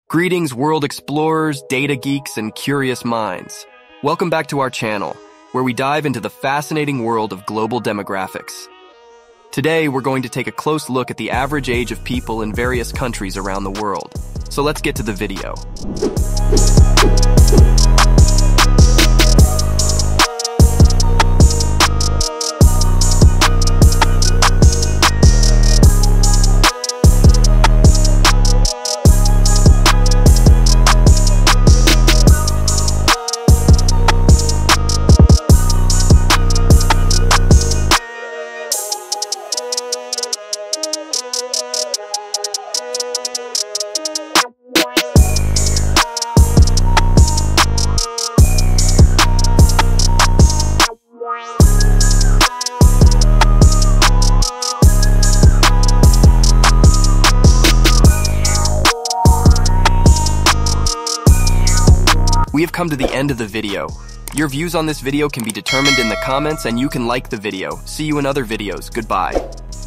Greetings, world explorers, data geeks, and curious minds. Welcome back to our channel, where we dive into the fascinating world of global demographics. Today, we're going to take a close look at the average age of people in various countries around the world. So let's get to the video. We have come to the end of the video. Your views on this video can be determined in the comments, and you can like the video. See you in other videos. Goodbye.